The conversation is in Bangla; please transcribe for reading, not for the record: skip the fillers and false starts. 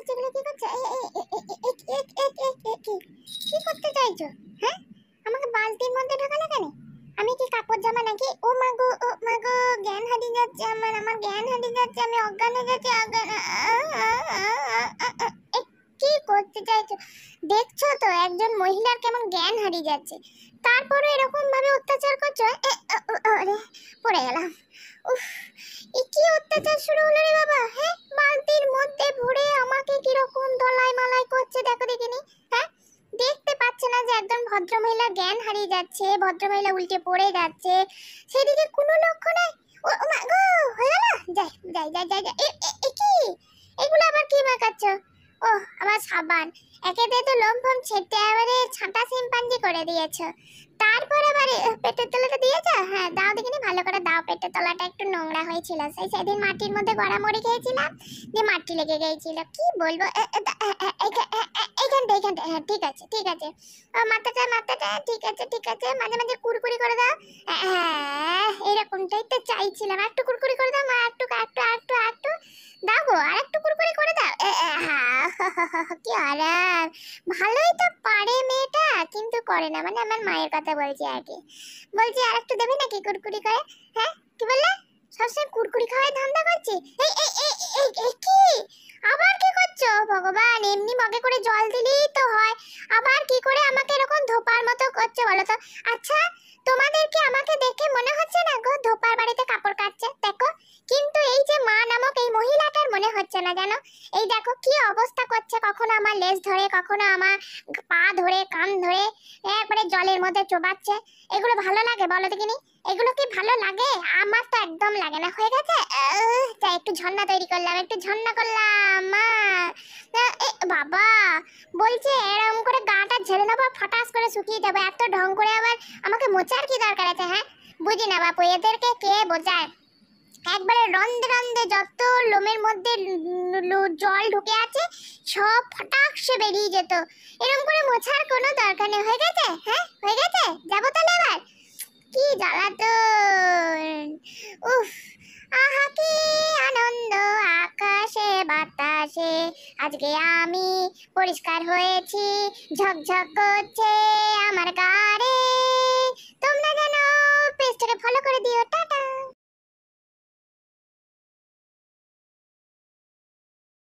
করছো এগুলো কি করছো? কি করতে চাইছো? হ্যাঁ, আমাকে বালতির মধ্যে ঢোকালে কেন? আমি কি কাপড় জামা নাকি? ও মা গো, ও মা গো, জ্ঞান হারিয়ে যাচ্ছে আমার জ্ঞান হারিয়ে যাচ্ছে, আমি অজ্ঞান হয়ে যাচ্ছি। কি করতে চাইছো? দেখছো তো একজন মহিলার কেমন জ্ঞান হারিয়ে যাচ্ছে, তারপরে এরকম ভাবে অত্যাচার করছো। আরে পড়ে গেলাম। উফ, এ কি অত্যাচার শুরু হলো রে বাবা? হ্যাঁ, বালতির মধ্যে ভরে আমাকে কিরকম দলাই মালাই করছে দেখো দেখিনি। হ্যাঁ, দেখতে পাচ্ছে না যে একজন ভদ্রমহিলা জ্ঞান হারিয়ে যাচ্ছে, ভদ্রমহিলা উল্টে পড়ে যাচ্ছে, সেদিকে কোনো লক্ষ্য নাই। ও মা গো, হয়ে গেল। যাই যাই যাই যাই যাই। কি এগুলো আবার কি মাখাচ্ছ? ও আমার সাবান, একেতে তো লোম ফোম ছেটে এবারে ছাঁটা সিম্পাঞ্জি করে দিয়েছো, তারপর আবার পেটের তলাটা দিয়েছো। হ্যাঁ দাও দেখিনি, ভালো করে দাও, পেটের তলাটা একটু নোংরা হয়েছিল, সেদিন মাটির মধ্যে গড়া মরে খেয়েছিলাম, যে মাটি লেগে গিয়েছিল। কি বলবো, এইখানটা এইখানটা, হ্যাঁ ঠিক আছে ঠিক আছে। মাথাটা ঠিক আছে ঠিক আছে, মাঝে মাঝে কুরকুরি করে দাও। হ্যাঁ এরকমটাই তো চাইছিলাম, একটু কুরকুরি করে দাও মা, একটু একটু একটু একটু দাও গো, আর একটু কুরকুরি করে দাও। কি আরাম, ভালোই তো পারে মেয়েটা, কিন্তু করে না, মানে আমার মায়ের কথা বলছি আর কি। বলছি আর একটু দেবে নাকি কুরকুরি করে? হ্যাঁ কি বললে? সবসময় কুরকুরি খাওয়ার ধান্দা করছি? এই এই এই এই এই কি আবার কি করছো ভগবান? এমনি মগে করে জল দিলেই তো হয়, আবার কি করে আমাকে এরকম ধোপার মতো করছো বলো তো? আচ্ছা, তোমাদের কি আমাকে দেখে মনে হচ্ছে না গো ধোপার বাড়িতে কাপড় কাচ্ছে? দেখো, কিন্তু এই যে মা নামক এই মহিলাটার মনে হচ্ছে না জানো? এই দেখো কি অবস্থা করছে, কখনো আমার লেজ ধরে, কখনো আমার পা ধরে, কান ধরে, একবারে জলের মধ্যে চোবাচ্ছে। এগুলো ভালো লাগে বলো দেখিনি? এগুলো কি ভালো লাগে? আমার তো একদম লাগে না। হয়ে গেছে, যাই একটু ঝর্ণা তৈরি করলাম, একটু ঝর্ণা করলাম মা। বাবা বলছে এরকম করে গাটা ঝেড়ে নেবো, ফটাস করে শুকিয়ে যাবে, এত ঢং করে আবার আমাকে মোচার কি দরকার আছে? হ্যাঁ বুঝি না বাপু, এদেরকে কে বোঝায়? একবারে রন্ধে রন্ধে যত লোমের মধ্যে জল ঢুকে আছে সব ফটাকসে বেরিয়ে যেত, এরকম করে মোছার কোনো দরকার নেই। হয়ে গেছে, হ্যাঁ হয়ে গেছে, যাবো তাহলে এবার। কি জ্বালাতন, উফ, আহা কি আনন্দ, আকাশে বাতাসে আজকে আমি পরিষ্কার হয়েছি, ঝকঝক করছে আমার গাড়ে। তোমরা যেন পেজটাকে ফলো করে দিও।